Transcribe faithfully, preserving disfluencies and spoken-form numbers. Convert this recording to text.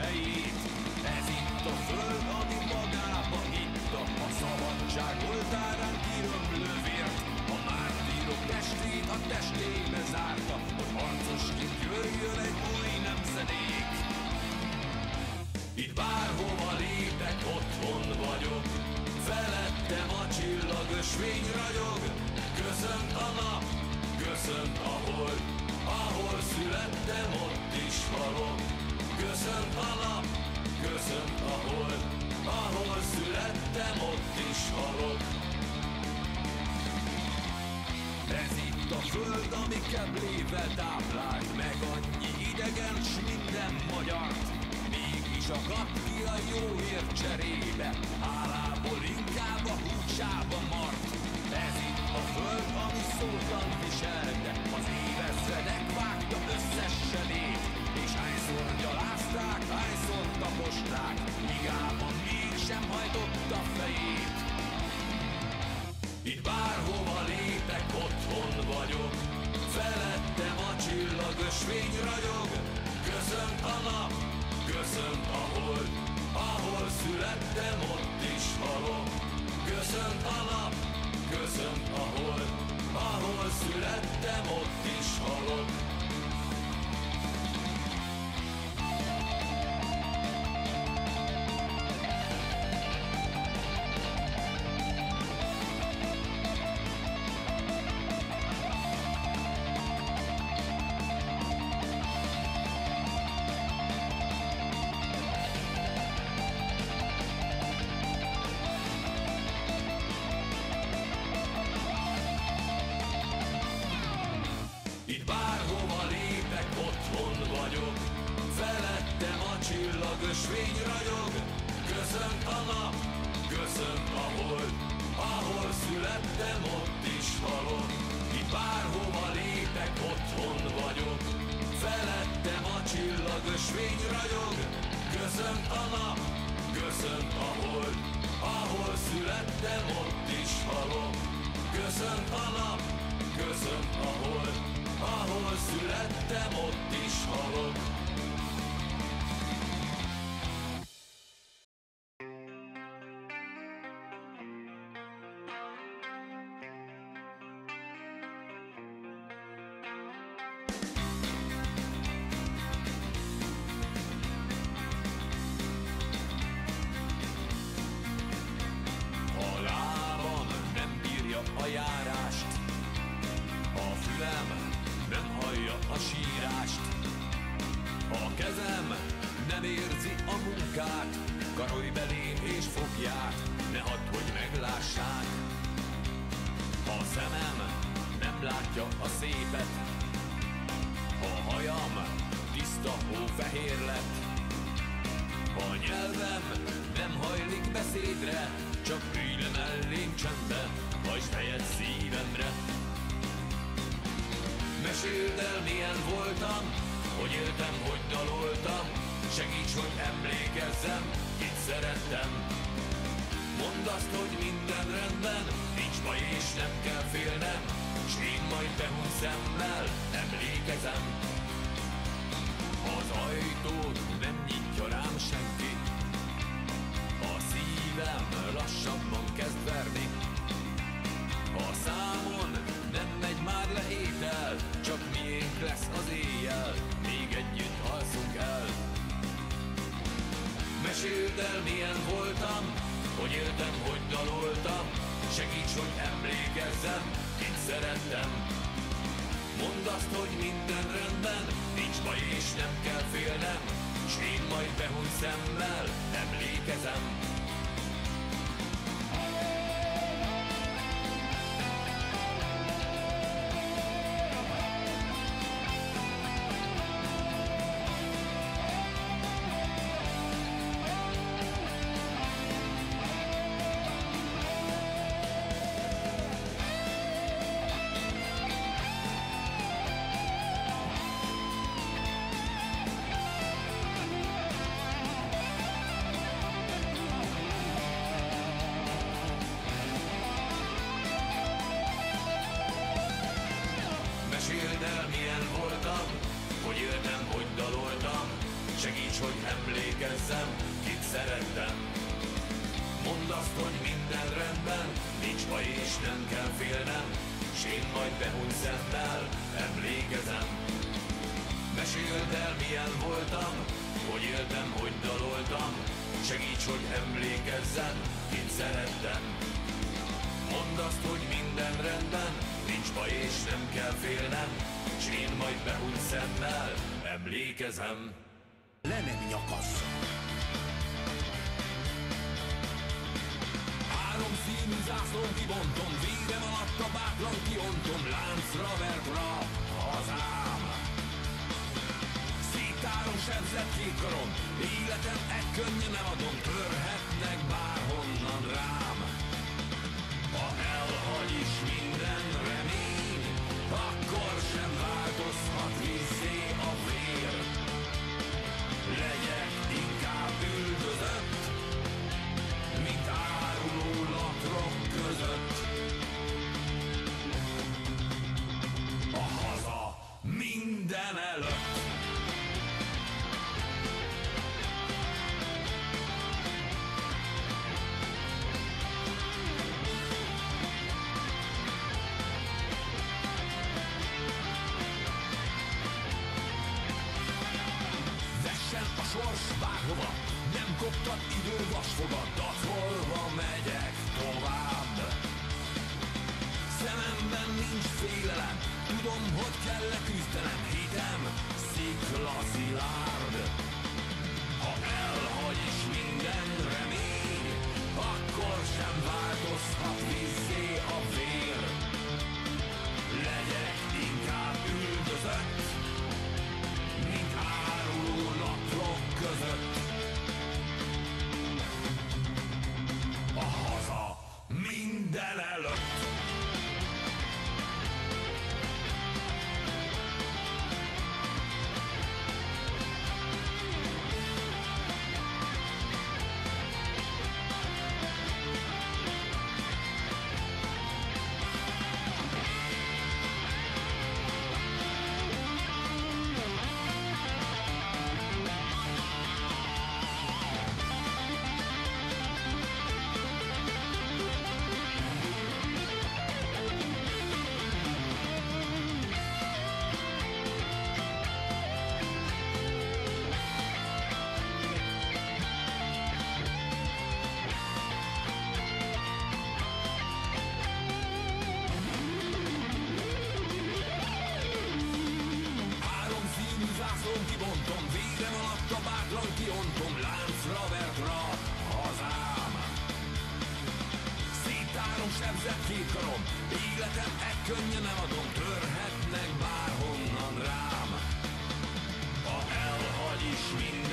helyét. Ez itt a föld, ami magába itta a szabadság oltárán kirömlő vért. A mártírok testét a testébe zárta, hogy harcosként jöjjön egy új nemzedék. Itt bárhova lépek, otthon vagyok, felettem a csillagösvény ragyog. Köszönt a nap, köszönt a hold, ahol születtem, ott is halok. Köszönt a nap, köszönt a hold, ahol születtem, ott is halok. Ez itt a föld, ami keblével táplált meg annyi idegen s minden magyart. Mégis akadt ki a jóért cserébe, hálából inkább a húcsába mart. Ez itt a föld, ami szótlan viselte, az évezredek vágta összes sebét. És hányszor gyalázták, hányszor taposták, míg álmon mégsem hajtotta fejét. Itt bárhova lépek, otthon vagyok, felettem a csillagösvény ragyog. Köszönt a nap, köszönt a hold, ahol születtem, ott is halok. Köszönt a nap, köszönt a hold, ahol születtem, ott is halok. Itt bárhova lépek, otthon vagyok, felettem a csillagösvény ragyog. Köszönt a nap, köszönt a hold, ahol születtem, ott is halok. Itt bárhova lépek, otthon vagyok, felettem a csillagösvény ragyog. Köszönt a nap, köszönt a hold, ahol születtem, ott is halok. Köszönt a nap, köszönt a hold, ahol születtem, ott is halok. A lábam nem bírja a járást, a fülem nem hallja a sírást, a kezem nem érzi a munkát, karolj belém és fogját, ne hadd, hogy meglássák. A szemem nem látja a szépet, a hajam tiszta hófehér lett, a nyelvem nem hajlik beszédre, csak ülj le mellém csendben, hajtsd helyet szívemre. Meséld el, milyen voltam, hogy éltem, hogy daloltam, segíts, hogy emlékezzem, kit szerettem. Mondd azt, hogy minden rendben, nincs baj és nem kell félnem, s én majd behuny szemmel emlékezem. Az ajtót nem nyitja rám senki, a szívem lassabban kezd verni. A számon nem megy már le étel, csak miénk lesz az éjjel, még együtt alszunk el. Meséld el, milyen voltam, hogy éltem, hogy daloltam, segíts, hogy emlékezzem, kit szerettem. Mondd azt, hogy minden rendben, nincs baj és nem kell félnem, s én majd behuny szemmel emlékezem. Segíts, hogy emlékezzem, kit szerettem. Mondd azt, hogy minden rendben, nincs baj és nem kell félnem, s én majd behuny szemmel emlékezem. Meséld el, milyen voltam, hogy éltem, hogy daloltam. Segíts, hogy emlékezzem, kit szerettem. Mondd azt, hogy minden rendben, nincs baj és nem kell félnem, s én majd behuny szemmel emlékezem. Le nem nyakasz! Három színű zászlón kibontom, vérem alatt a bátran kiontom, láncra vert rá hazám. Szétárom sebzett két karom, életem egy könnyen nem adom, törhetnek bárhonnan rám. Ha elhagy is minden remény, akkor sem változhat vízzé a vér. Legyek inkább üldözött, mint áruló latrok között. A haza minden előtt. A sors bárhova, nem koptat idő vasfogat, datolva megyek tovább. Szememben nincs félelem, tudom, hogy kell leküzdenem, hitem sziklaszilárd. Ha elhagy is minden remény, akkor sem változhat vízzé a vér. Legyek inkább üldözött, mint áruló latrok között. A haza minden előtt. Zászlón kibontom, vérem alatt a bátran kiontom, láncra vert rá hazám. Szétárom sebzett két karom, életem egy könnyen nem adom, törhetnek bárhonnan rám. Ha elhagy is minden